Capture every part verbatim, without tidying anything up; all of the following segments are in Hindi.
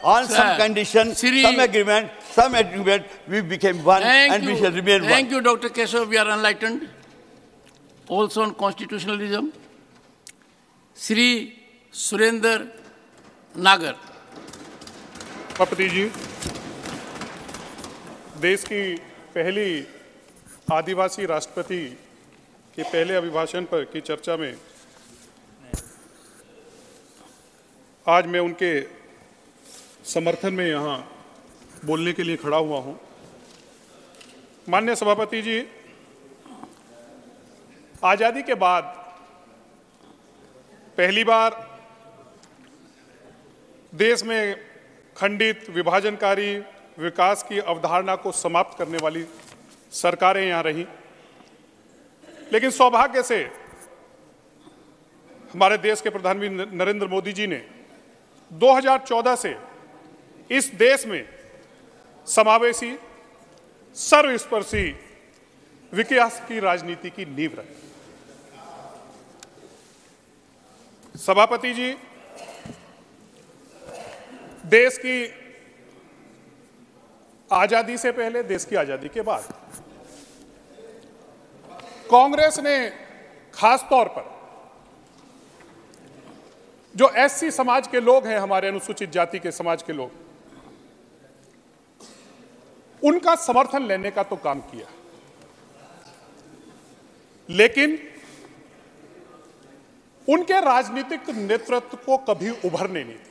On Sir, some condition, Sri- some agreement, some agreement, we became one Thank and you. we shall remain Thank one. you, Doctor Keshav. We are enlightened. Also on constitutionalism. Sri Surender Nagar. सभापति जी, देश की पहली आदिवासी राष्ट्रपति के पहले अभिभाषण पर की चर्चा में आज मैं उनके समर्थन में यहाँ बोलने के लिए खड़ा हुआ हूँ। माननीय सभापति जी, आज़ादी के बाद पहली बार देश में खंडित, विभाजनकारी विकास की अवधारणा को समाप्त करने वाली सरकारें यहाँ रहीं, लेकिन सौभाग्य से हमारे देश के प्रधानमंत्री नरेंद्र मोदी जी ने दो हज़ार चौदह से इस देश में समावेशी, सर्वस्पर्शी विकास की राजनीति की नींव रखी। सभापति जी, देश की आजादी से पहले, देश की आजादी के बाद कांग्रेस ने खास तौर पर जो एससी समाज के लोग हैं, हमारे अनुसूचित जाति के समाज के लोग, उनका समर्थन लेने का तो काम किया, लेकिन उनके राजनीतिक नेतृत्व को कभी उभरने नहीं दिया।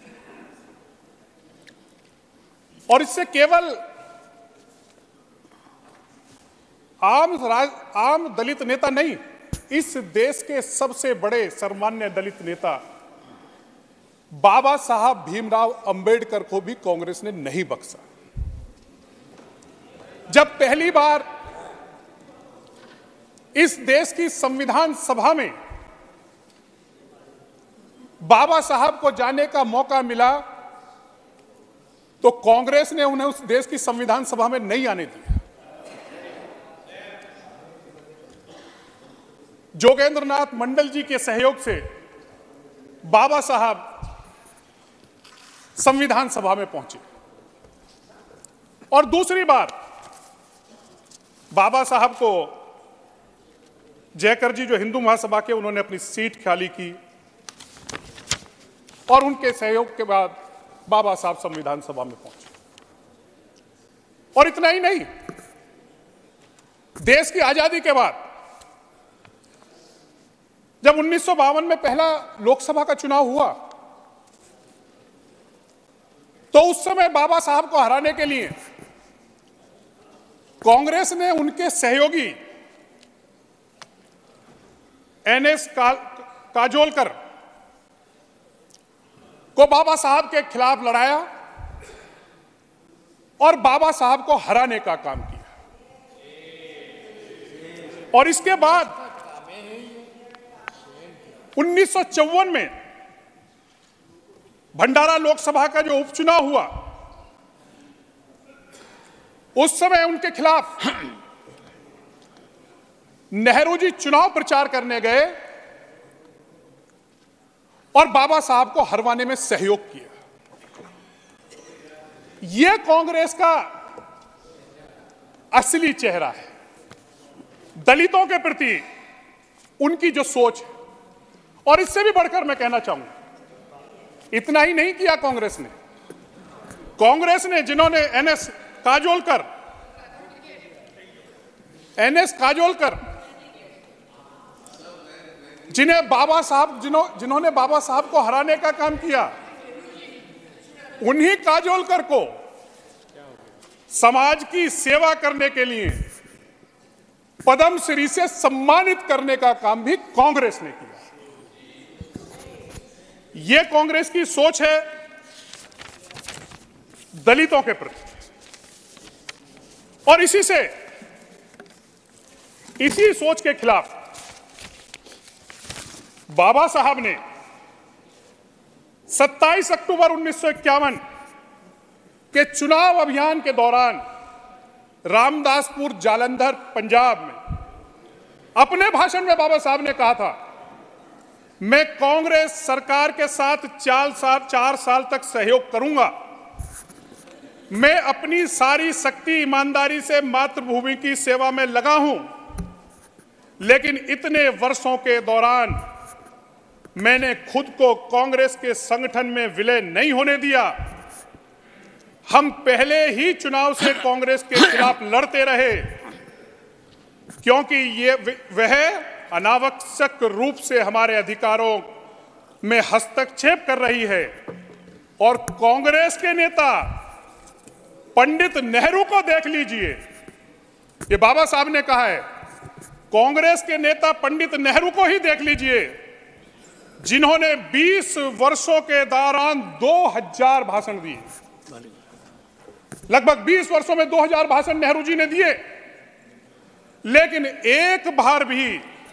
और इससे केवल आम राज, आम दलित नेता नहीं, इस देश के सबसे बड़े सर्वमान्य दलित नेता बाबा साहब भीमराव अंबेडकर को भी कांग्रेस ने नहीं बख्शा। जब पहली बार इस देश की संविधान सभा में बाबा साहब को जाने का मौका मिला, तो कांग्रेस ने उन्हें उस देश की संविधान सभा में नहीं आने दिया। जोगेंद्रनाथ मंडल जी के सहयोग से बाबा साहब संविधान सभा में पहुंचे और दूसरी बार बाबा साहब को जयकर जी, जो हिंदू महासभा के, उन्होंने अपनी सीट खाली की और उनके सहयोग के बाद बाबा साहब संविधान सभा में पहुंचे। और इतना ही नहीं, देश की आजादी के बाद जब उन्नीस सौ बावन में पहला लोकसभा का चुनाव हुआ, तो उस समय बाबा साहब को हराने के लिए कांग्रेस ने उनके सहयोगी एन एस का, काजोलकर को बाबा साहब के खिलाफ लड़ाया और बाबा साहब को हराने का काम किया। और इसके बाद उन्नीस सौ चौवन में भंडारा लोकसभा का जो उपचुनाव हुआ, उस समय उनके खिलाफ नेहरू जी चुनाव प्रचार करने गए और बाबा साहब को हरवाने में सहयोग किया। यह कांग्रेस का असली चेहरा है। दलितों के प्रति उनकी जो सोच है, और इससे भी बढ़कर मैं कहना चाहूंगा, इतना ही नहीं किया कांग्रेस ने। कांग्रेस ने जिन्होंने N S Kajrolkar N S Kajrolkar जिन्हें बाबा साहब जिन्हों जिन्होंने बाबा साहब को हराने का काम किया, उन्हीं काजोलकर को समाज की सेवा करने के लिए पद्मश्री से सम्मानित करने का काम भी कांग्रेस ने किया। यह कांग्रेस की सोच है दलितों के प्रति। और इसी से इसी सोच के खिलाफ बाबा साहब ने सत्ताईस अक्टूबर उन्नीस सौ इक्यावन के चुनाव अभियान के दौरान रामदासपुर, जालंधर, पंजाब में अपने भाषण में बाबा साहब ने कहा था, मैं कांग्रेस सरकार के साथ चार साल चार साल तक सहयोग करूंगा मैं अपनी सारी शक्ति ईमानदारी से मातृभूमि की सेवा में लगा हूं, लेकिन इतने वर्षों के दौरान मैंने खुद को कांग्रेस के संगठन में विलय नहीं होने दिया। हम पहले ही चुनाव से कांग्रेस के खिलाफ लड़ते रहे, क्योंकि ये वह अनावश्यक रूप से हमारे अधिकारों में हस्तक्षेप कर रही है। और कांग्रेस के नेता पंडित नेहरू को देख लीजिए, ये बाबा साहब ने कहा है, कांग्रेस के नेता पंडित नेहरू को ही देख लीजिए, जिन्होंने बीस वर्षों के दौरान दो हज़ार भाषण दिए। लगभग बीस वर्षों में दो हज़ार भाषण नेहरू जी ने दिए, लेकिन एक बार भी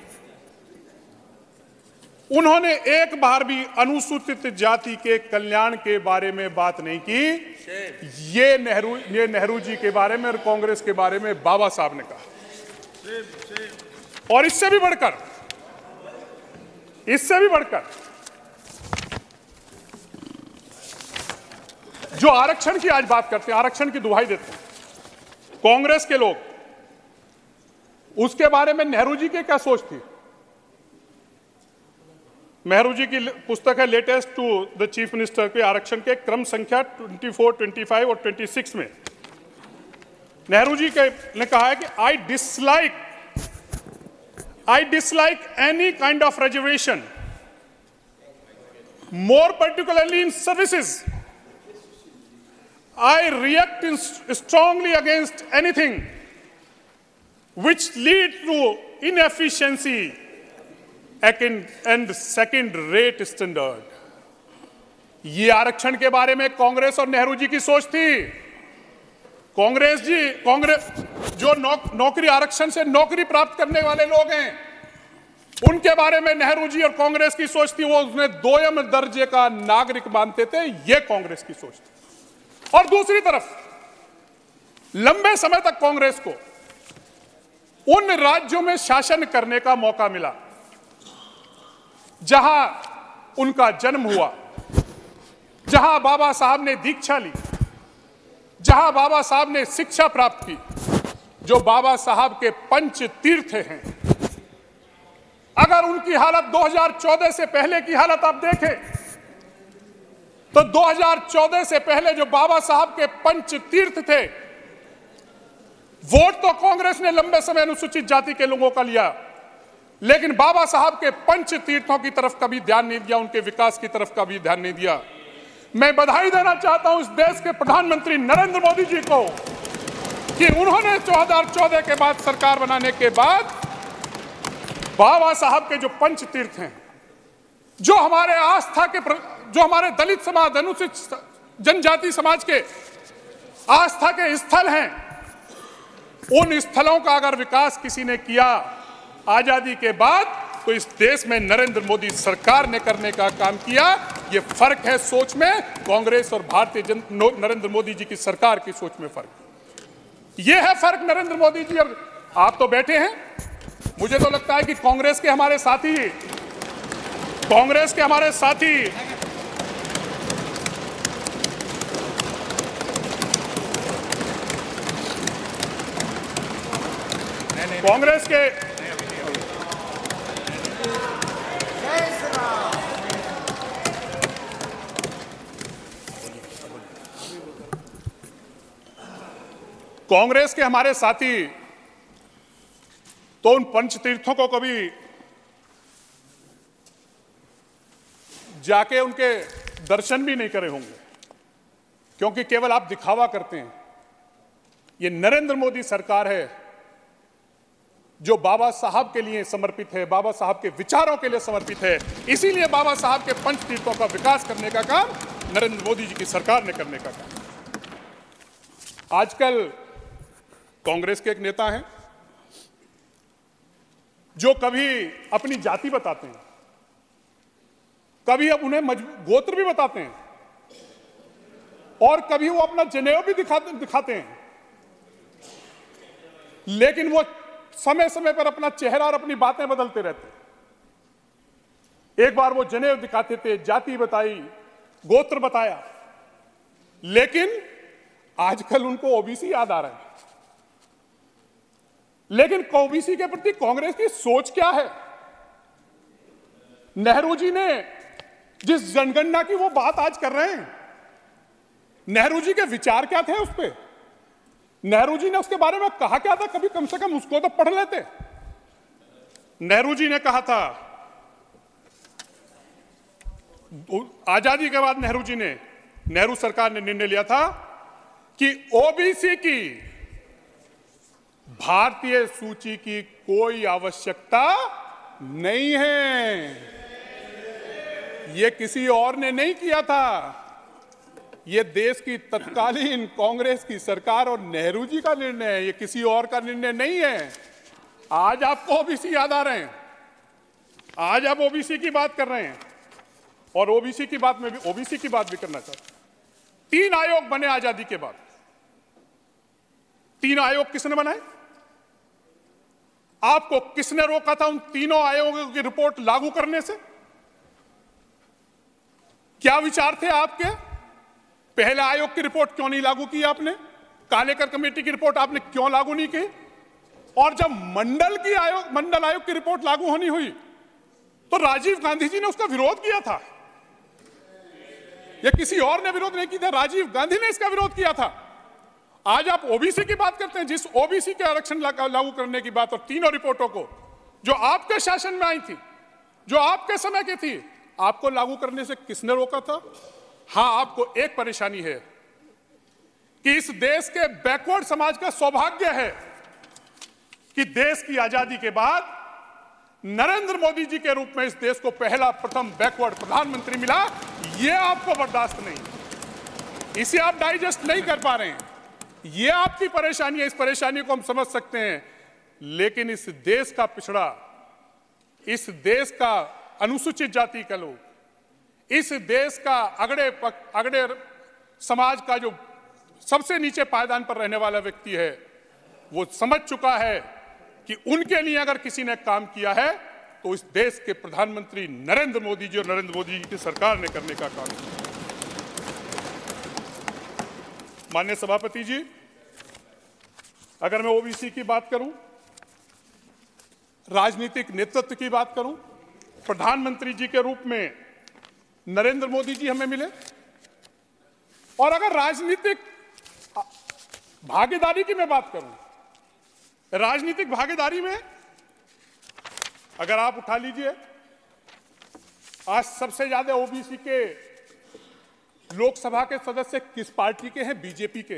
उन्होंने एक बार भी अनुसूचित जाति के कल्याण के बारे में बात नहीं की। ये नेहरू ये नेहरू जी के बारे में और कांग्रेस के बारे में बाबा साहब ने कहा। और इससे भी बढ़कर इससे भी बढ़कर जो आरक्षण की आज बात करते हैं, आरक्षण की दुहाई देते हैं कांग्रेस के लोग, उसके बारे में नेहरू जी की क्या सोच थी? नेहरू जी की पुस्तक है letters to the chief minister के आरक्षण के क्रम संख्या चौबीस, पच्चीस और छब्बीस में नेहरू जी के ने कहा है कि I dislike I dislike any kind of reservation, more particularly in services. I react in strongly against anything which lead to inefficiency and second-rate standard. ये आरक्षण के बारे में कांग्रेस और नेहरू जी की सोच थी। कांग्रेस जी कांग्रेस जो नौ, नौकरी आरक्षण से नौकरी प्राप्त करने वाले लोग हैं, उनके बारे में नेहरू जी और कांग्रेस की सोच थी, वो उसने दोयम दर्जे का नागरिक मानते थे। ये कांग्रेस की सोच थी। और दूसरी तरफ लंबे समय तक कांग्रेस को उन राज्यों में शासन करने का मौका मिला जहां उनका जन्म हुआ, जहां बाबा साहब ने दीक्षा ली, जहां बाबा साहब ने शिक्षा प्राप्त की, जो बाबा साहब के पंच तीर्थ हैं। अगर उनकी हालत दो हज़ार चौदह से पहले की हालत आप देखें, तो दो हज़ार चौदह से पहले जो बाबा साहब के पंच तीर्थ थे, वोट तो कांग्रेस ने लंबे समय अनुसूचित जाति के लोगों का लिया, लेकिन बाबा साहब के पंच तीर्थों की तरफ कभी ध्यान नहीं दिया, उनके विकास की तरफ कभी ध्यान नहीं दिया। मैं बधाई देना चाहता हूं इस देश के प्रधानमंत्री नरेंद्र मोदी जी को कि उन्होंने दो हज़ार चौदह के बाद सरकार बनाने के बाद बाबा साहब के जो पंच तीर्थ हैं, जो हमारे आस्था के जो हमारे दलित समाज, अनुसूचित जनजाति समाज के आस्था के स्थल हैं, उन स्थलों का अगर विकास किसी ने किया आजादी के बाद, तो इस देश में नरेंद्र मोदी सरकार ने करने का काम किया। ये फर्क है सोच में, कांग्रेस और भारतीय जन नरेंद्र मोदी जी की सरकार की सोच में फर्क। ये है फर्क नरेंद्र मोदी जी। और आप तो बैठे हैं, मुझे तो लगता है कि कांग्रेस के हमारे साथी कांग्रेस के हमारे साथी कांग्रेस के कांग्रेस के हमारे साथी तो उन पंचतीर्थों को कभी जाके उनके दर्शन भी नहीं करे होंगे, क्योंकि केवल आप दिखावा करते हैं। ये नरेंद्र मोदी सरकार है जो बाबा साहब के लिए समर्पित है, बाबा साहब के विचारों के लिए समर्पित है। इसीलिए बाबा साहब के पंच तीर्थों का विकास करने का काम नरेंद्र मोदी जी की सरकार ने करने का काम। आजकल कांग्रेस के एक नेता हैं जो कभी अपनी जाति बताते हैं, कभी अब उन्हें गोत्र भी बताते हैं, और कभी वो अपना जनेऊ भी दिखाते दिखाते हैं, लेकिन वो समय समय पर अपना चेहरा और अपनी बातें बदलते रहते हैं। एक बार वो जनेऊ दिखाते थे, जाति बताई, गोत्र बताया, लेकिन आजकल उनको ओबीसी याद आ रहा है। लेकिन ओबीसी के प्रति कांग्रेस की सोच क्या है? नेहरू जी ने जिस जनगणना की वो बात आज कर रहे हैं, नेहरू जी के विचार क्या थे उस पे? नेहरू जी ने उसके बारे में कहा क्या था? कभी कम से कम उसको तो पढ़ लेते। नेहरू जी ने कहा था, आजादी के बाद नेहरू जी ने नेहरू सरकार ने निर्णय लिया था कि ओबीसी की भारतीय सूची की कोई आवश्यकता नहीं है। यह किसी और ने नहीं किया था, यह देश की तत्कालीन कांग्रेस की सरकार और नेहरू जी का निर्णय है, यह किसी और का निर्णय नहीं है। आज आपको ओबीसी याद आ रहे हैं, आज आप ओबीसी की बात कर रहे हैं, और ओबीसी की बात में भी ओबीसी की बात भी करना चाहता हूं। तीन आयोग बने आजादी के बाद। तीन आयोग किसने बनाए? आपको किसने रोका था उन तीनों आयोगों की रिपोर्ट लागू करने से? क्या विचार थे आपके? पहले आयोग की रिपोर्ट क्यों नहीं लागू की आपने? कालेकर कमेटी की रिपोर्ट आपने क्यों लागू नहीं की? और जब मंडल की आयोग मंडल आयोग की रिपोर्ट लागू होनी हुई तो राजीव गांधी जी ने उसका विरोध किया था। यह किसी और ने विरोध नहीं किया था, राजीव गांधी ने इसका विरोध किया था। आज आप ओबीसी की बात करते हैं, जिस ओबीसी के आरक्षण लागू करने की बात, और तीनों रिपोर्टों को जो आपके शासन में आई थी, जो आपके समय की थी, आपको लागू करने से किसने रोका था? हां, आपको एक परेशानी है कि इस देश के बैकवर्ड समाज का सौभाग्य है कि देश की आजादी के बाद नरेंद्र मोदी जी के रूप में इस देश को पहला प्रथम बैकवर्ड प्रधानमंत्री मिला। यह आपको बर्दाश्त नहीं, इसे आप डाइजेस्ट नहीं कर पा रहे हैं। यह आपकी परेशानी है, इस परेशानी को हम समझ सकते हैं। लेकिन इस देश का पिछड़ा, इस देश का अनुसूचित जाति का लोग, इस देश का अगड़े पक, अगड़े समाज का जो सबसे नीचे पायदान पर रहने वाला व्यक्ति है, वो समझ चुका है कि उनके लिए अगर किसी ने काम किया है तो इस देश के प्रधानमंत्री नरेंद्र मोदी जी और नरेंद्र मोदी जी की सरकार ने करने का काम किया। माननीय सभापति जी, अगर मैं ओबीसी की बात करूं, राजनीतिक नेतृत्व की बात करूं, प्रधानमंत्री जी के रूप में नरेंद्र मोदी जी हमें मिले, और अगर राजनीतिक भागीदारी की मैं बात करूं, राजनीतिक भागीदारी में अगर आप उठा लीजिए, आज सबसे ज्यादा ओबीसी के लोकसभा के सदस्य किस पार्टी के हैं? बीजेपी के।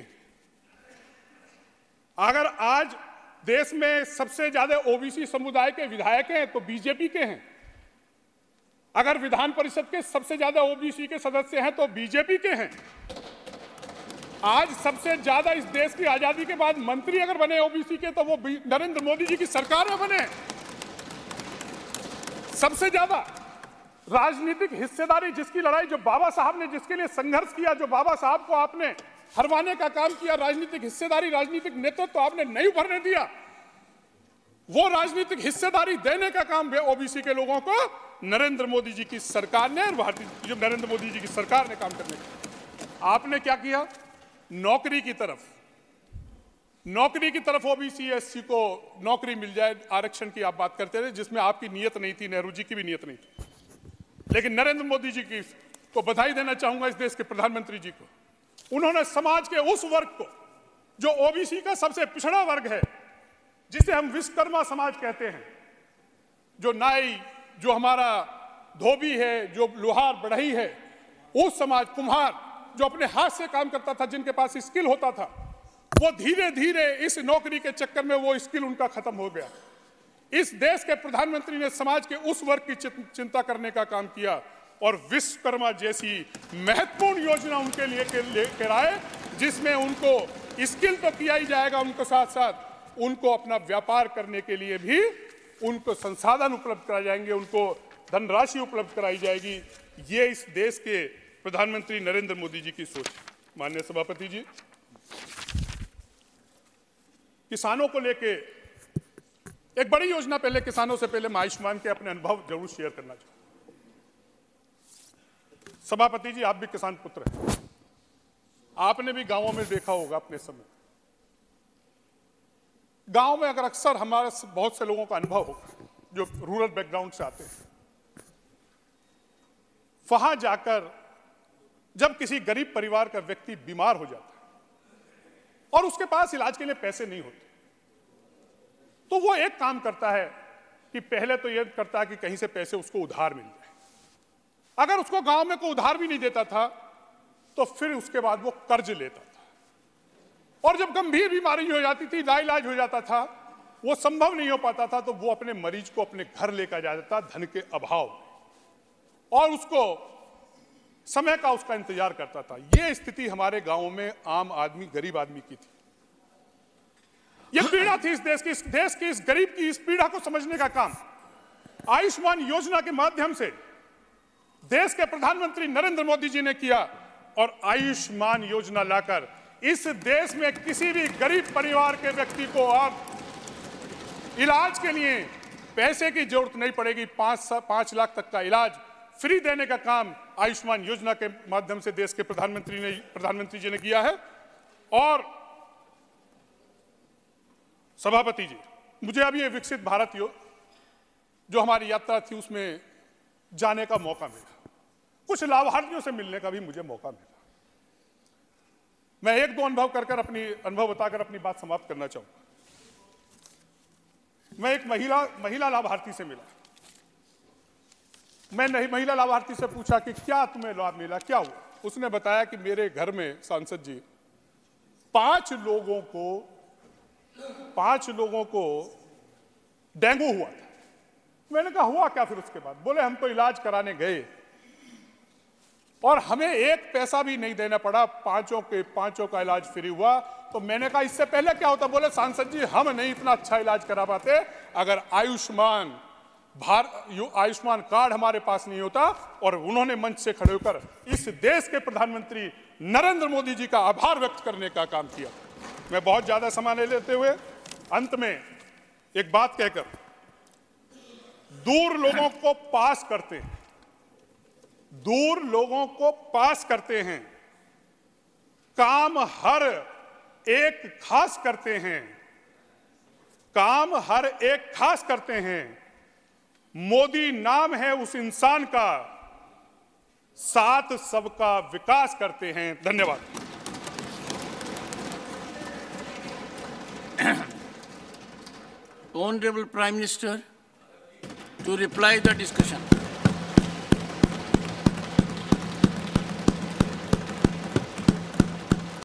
अगर आज देश में सबसे ज्यादा ओबीसी समुदाय के विधायक हैं तो बीजेपी के हैं। अगर विधान परिषद के सबसे ज्यादा ओबीसी के सदस्य हैं तो बीजेपी के हैं। आज सबसे ज्यादा इस देश की आजादी के बाद मंत्री अगर बने ओबीसी के तो वो नरेंद्र मोदी जी की सरकार में बने। सबसे ज्यादा राजनीतिक हिस्सेदारी, जिसकी लड़ाई, जो बाबा साहब ने जिसके लिए संघर्ष किया, जो बाबा साहब को आपने हरवाने का काम किया, राजनीतिक हिस्सेदारी, राजनीतिक नेतृत्व तो आपने नहीं उभरने दिया, वो राजनीतिक हिस्सेदारी देने का काम ओबीसी के लोगों को नरेंद्र मोदी जी की सरकार ने, और भारतीय जो नरेंद्र मोदी जी की सरकार ने काम करने का। आपने क्या किया? नौकरी की तरफ नौकरी की तरफ ओबीसी एससी को नौकरी मिल जाए, आरक्षण की आप बात करते थे, जिसमें आपकी नीयत नहीं थी, नेहरू जी की भी नीयत नहीं थी। लेकिन नरेंद्र मोदी जी की को बधाई देना चाहूंगा, इस देश के प्रधानमंत्री जी को। उन्होंने समाज के उस वर्ग को, जो ओबीसी का सबसे पिछड़ा वर्ग है, जिसे हम विश्वकर्मा समाज कहते हैं, जो नाई, जो हमारा धोबी है, जो लोहार बढ़ई है, उस समाज, कुम्हार जो अपने हाथ से काम करता था, जिनके पास स्किल होता था, वो धीरे धीरे इस नौकरी के चक्कर में वो स्किल उनका खत्म हो गया। इस देश के प्रधानमंत्री ने समाज के उस वर्ग की चिंता करने का काम किया और विश्वकर्मा जैसी महत्वपूर्ण योजना उनके लिए लेकर आए, जिसमें उनको स्किल तो किया ही जाएगा, उनको साथ साथ उनको अपना व्यापार करने के लिए भी उनको संसाधन उपलब्ध कराए जाएंगे, उनको धनराशि उपलब्ध कराई जाएगी। ये इस देश के प्रधानमंत्री नरेंद्र मोदी जी की सोच। माननीय सभापति जी, किसानों को लेके एक बड़ी योजना, पहले किसानों से पहले मैं आयुष्मान के अपने अनुभव जरूर शेयर करना चाहूंगा। सभापति जी, आप भी किसान पुत्र हैं। आपने भी गांवों में देखा होगा अपने समय, गांव में अगर अक्सर हमारे बहुत से लोगों का अनुभव होगा जो रूरल बैकग्राउंड से आते हैं, वहां जाकर जब किसी गरीब परिवार का व्यक्ति बीमार हो जाता है और उसके पास इलाज के लिए पैसे नहीं होते, तो वो एक काम करता है कि पहले तो यह करता है कि कहीं से पैसे उसको उधार मिल जाए। अगर उसको गांव में कोई उधार भी नहीं देता था तो फिर उसके बाद वो कर्ज लेता था, और जब गंभीर बीमारी हो जाती थी, लाइलाज हो जाता था, वो संभव नहीं हो पाता था, तो वो अपने मरीज को अपने घर लेकर जाता था धन के अभाव में, और उसको समय का उसका इंतजार करता था। ये स्थिति हमारे गांवों में आम आदमी, गरीब आदमी की थी। ये पीड़ा थी इस देश की, इस देश की, इस गरीब की इस पीड़ा को समझने का काम आयुष्मान योजना के माध्यम से देश के प्रधानमंत्री नरेंद्र मोदी जी ने किया, और आयुष्मान योजना लाकर इस देश में किसी भी गरीब परिवार के व्यक्ति को अब इलाज के लिए पैसे की जरूरत नहीं पड़ेगी। पांच पांच लाख तक का इलाज फ्री देने का काम आयुष्मान योजना के माध्यम से देश के प्रधानमंत्री ने प्रधानमंत्री जी ने किया है। और सभापति जी, मुझे अभी ये विकसित भारत जो हमारी यात्रा थी उसमें जाने का मौका मिला, कुछ लाभार्थियों से मिलने का भी मुझे मौका मिला। मैं एक दो अनुभव कर कर अपनी अनुभव बताकर अपनी बात समाप्त करना चाहूंगा। मैं एक महिला महिला लाभार्थी से मिला। मैं नहीं महिला लाभार्थी से पूछा कि क्या तुम्हें लाभ मिला, क्या हुआ? उसने बताया कि मेरे घर में सांसद जी पांच लोगों को पांच लोगों को डेंगू हुआ था। मैंने कहा हुआ क्या फिर उसके बाद? बोले हम तो इलाज कराने गए और हमें एक पैसा भी नहीं देना पड़ा, पांचों के पांचों का इलाज फ्री हुआ। तो मैंने कहा इससे पहले क्या होता? बोले सांसद जी हम नहीं इतना अच्छा इलाज करा पाते अगर आयुष्मान भार आयुष्मान कार्ड हमारे पास नहीं होता। और उन्होंने मंच से खड़े होकर इस देश के प्रधानमंत्री नरेंद्र मोदी जी का आभार व्यक्त करने का काम किया। मैं बहुत ज्यादा समय नहीं लेते हुए अंत में एक बात कहकर, दूर लोगों को पास करते हैं, दूर लोगों को पास करते हैं, काम हर एक खास करते हैं, काम हर एक खास करते हैं। मोदी नाम है उस इंसान का, साथ सबका विकास करते हैं। धन्यवाद। Honorable Prime Minister, to reply the discussion.